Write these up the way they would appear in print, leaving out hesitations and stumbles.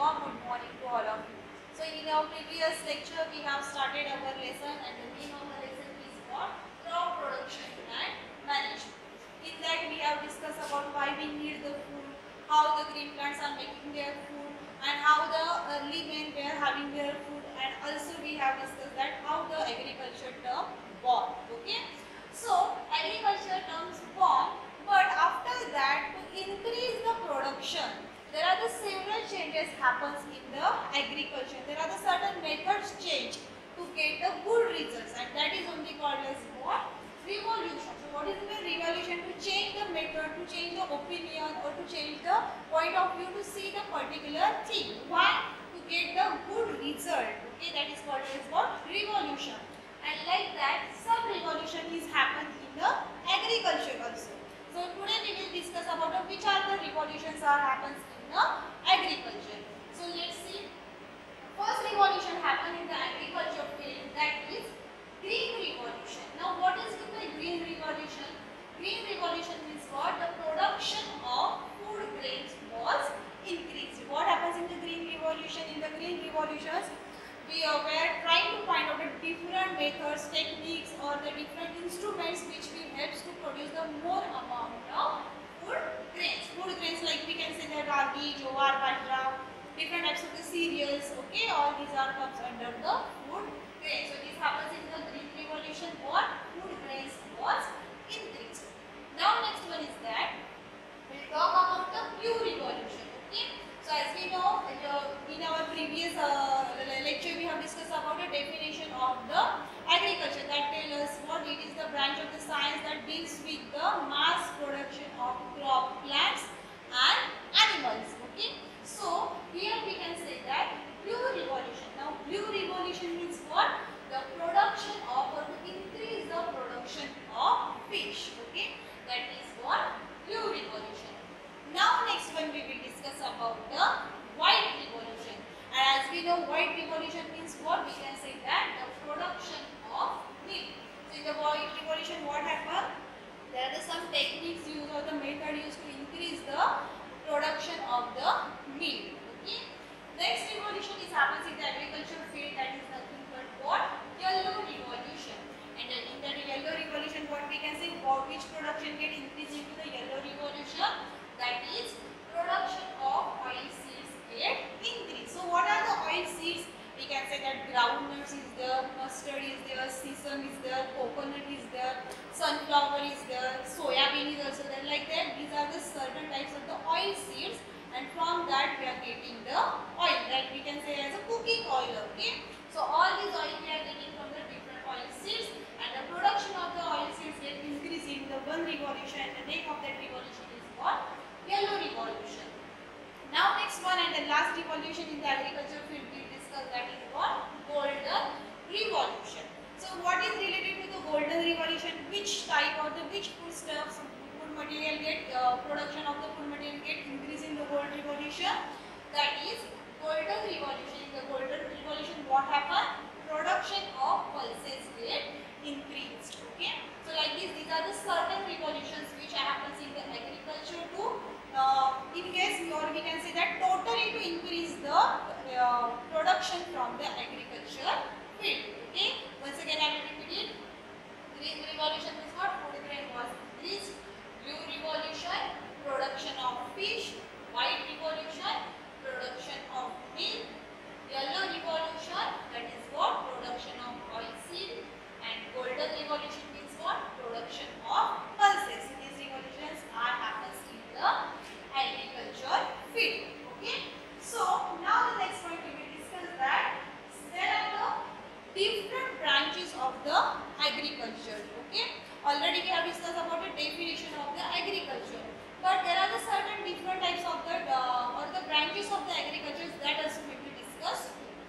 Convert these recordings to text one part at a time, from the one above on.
warm good morning to all of you. So in our previous lecture we have started our lesson and the name of the lesson is what? Crop production and management. In that we have discussed about why we need the food, how the green plants are making their food and how the early men were having their food, and also we have discussed that how the agriculture term born. Okay. So agriculture terms born, but after that to increase the production there are the several changes happens in the agriculture. There are the certain methods change to get the good results, and that is only called as what? Revolution. So what is the revolution? To change the method, to change the opinion, or to change the point of view to see the particular thing. Why? To get the good result. Okay, that is called as what? Revolution. And like that some revolution is happened in the agriculture also. So today we will discuss about which are the revolutions are happens in the agriculture. So let's see. First revolution happened in the agriculture field, that is green revolution. Now what is the green revolution? Green revolution means what? The production of food grains was increased. What happens in the green revolution? In the green revolutions we were trying to find out the different methods, techniques or the different instruments which will help to produce the more amount of food grains. Food grains like we can say that ragi, jowar, bajra, different types of the cereals. Okay, all these are comes under the food grains. So this happens in the green revolution. What? Food grains was increased. Now next one is that we'll talk about the blue revolution. Okay. So as we know, in our previous lecture we have discussed about the definition of the agriculture, that tells us what it is the branch of the science that deals with the mass production of crop, plants and animals. Okay. So here we can say that blue revolution. Now blue revolution means what? The production of, or to increase the production of fish. Okay. That is what? Blue revolution. Now next one we will discuss about the white revolution. And as we know, white revolution means what? We can say that the production of milk. So in the white revolution what happened? There are some techniques used or the method used to increase the production of the milk. Okay. Next revolution is happens in the agriculture field, that is nothing but what? Yellow revolution. And in the yellow revolution what we can say? For which production get increased into the yellow revolution? That is production of oil seeds get increased. So what are the oil seeds? We can say that groundnuts is there, mustard is there, sesame is there, coconut is there, sunflower is there, soya bean is also there. Like that, these are the certain types of the oil seeds, and from that we are getting the oil, that we can say as a cooking oil. Okay. So all these oil we are getting from the different oil seeds, and the production of the oil seeds get increased in the one revolution, and the name of that revolution is what? Yellow revolution. Now next one and the last revolution in the agriculture field we discuss, that is what? Golden revolution. So what is related to the golden revolution? Which type or the which food stuffs, food material get production of the food material get increase in the golden revolution? That is golden revolution. In the golden revolution what happened? Production of pulses get increased. Okay. So like this, these are the certain revolutions which happens in the agriculture to in case or we can say that totally to increase the production from the agriculture field. Okay. Once again I will repeat it. Green revolution is what? Food grain was increased. Blue revolution, production of fish. White revolution, production of milk. Yellow revolution, that is what? Production of oil seed. And golden revolution means what? Production of pulses. These revolutions are happens in the agriculture field. Okay. So now the next point we will discuss that there are the different branches of the agriculture. Okay. Already we have discussed about the definition of the agriculture, but there are the certain different types of the or the branches of the agriculture that also we will discuss.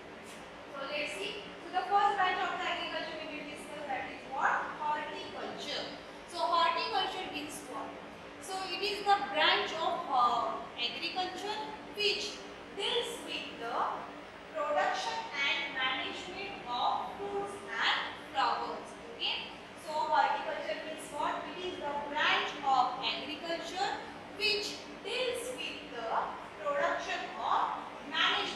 So let's see. So the first branch of the agriculture we will discuss, that is what? Horticulture. So horticulture means what? So it is the branch of agriculture which deals with the production and management of fruits and flowers. Okay. So horticulture means what? It is the branch of agriculture which deals with the production of management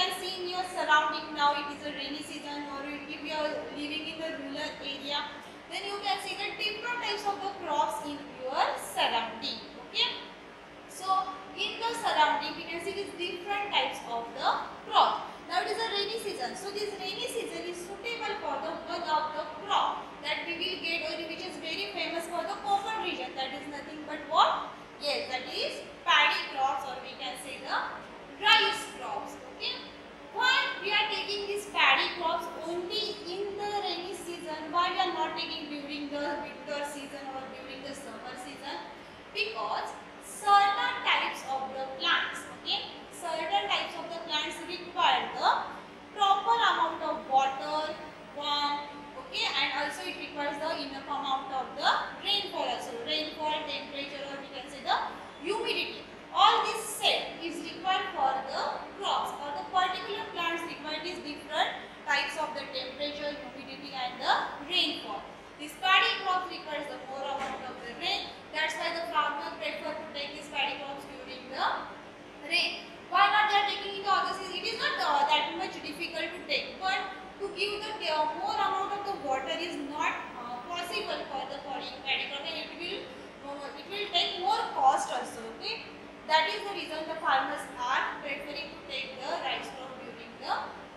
can see in your surrounding now it is a rainy season, or if you are living in the rural area, then you can see the different types of the crops in your surrounding. Okay. So in the surrounding we can see these different types of the crops. Now it is a rainy season. So this rainy season is suitable for the one of the crop that we will get, or which is very famous for the coastal region. That is nothing but what? Yes, that is paddy crops, or we can say the rice crops. Okay. Why we are taking these paddy crops only in the rainy season? Why we are not taking during the winter season or during the summer season? Because certain types of the plants, okay, certain types of the plants require the proper amount of water, warmth, okay, and also it requires the enough amount of the rainfall also, rainfall, temperature, or we can say the humidity. All this set is required for the crops, or the particular plants require these different types of the temperature, humidity and the rainfall. This paddy crop requires the more amount of the rain. That's why the farmer prefer to take these paddy crops during the rain. Why not they are taking it other season? It is not that much difficult to take, but to give the more amount of the water is not possible for the paddy crop, and it will take more cost also. Okay, that is the reason the farmers are preferring to take the rice crop during the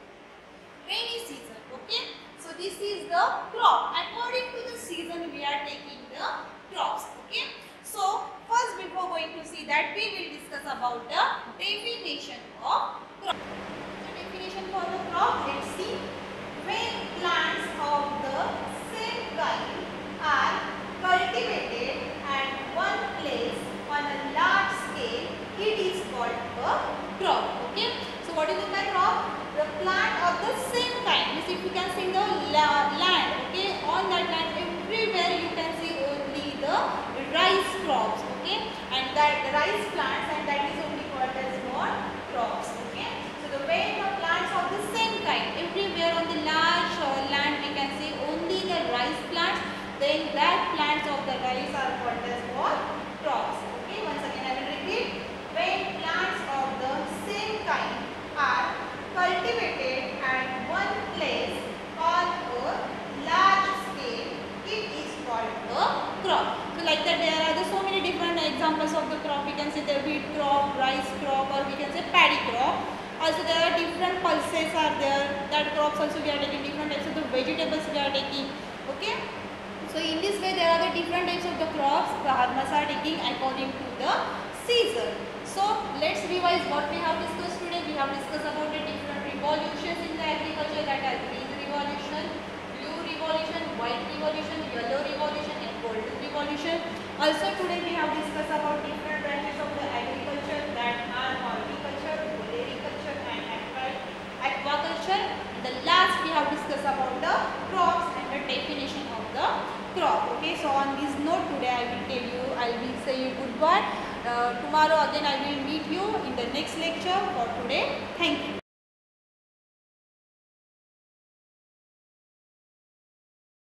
rainy season. Okay. So this is the crop. According to the season we are taking the crops. Okay. So first, before going to see that, we will discuss about the definition of crop. The definition for the crop, let's see. When plants of the same kind are cultivated at one place on a large scale, it is called a crop. Okay. So what is it by crop? The plant of the same kind. Means if you can see the land, okay, on that land everywhere you can see only the rice crops, okay, and that the rice plants, and that is only called as what? Crops. Okay. So the when the plants of the same kind everywhere on the large land we can see only the rice plants, then that plants of the rice are called as what? Crops. Okay. Once again I will repeat. When plants of the same kind are cultivated at one place on a large scale, it is called a crop. So like that there are so many different examples of the crop. We can say the wheat crop, rice crop, or we can say paddy crop. Also there are different pulses are there. That crops also we are taking different types of the vegetables we are taking. Okay. So in this way there are the different types of the crops farmers are taking according to the season. So let's revise what we have discussed today. We have discussed about the different revolutions in the agriculture, that are green revolution, blue revolution, white revolution, yellow revolution and golden revolution. Also today we have discussed about different branches of the agriculture, that are horticulture, floriculture and aquaculture. And the last we have discussed about the crops and the definition of the crop. Okay, so on this note today I will say you goodbye. Tomorrow again I will meet you in the next lecture. For today, thank you.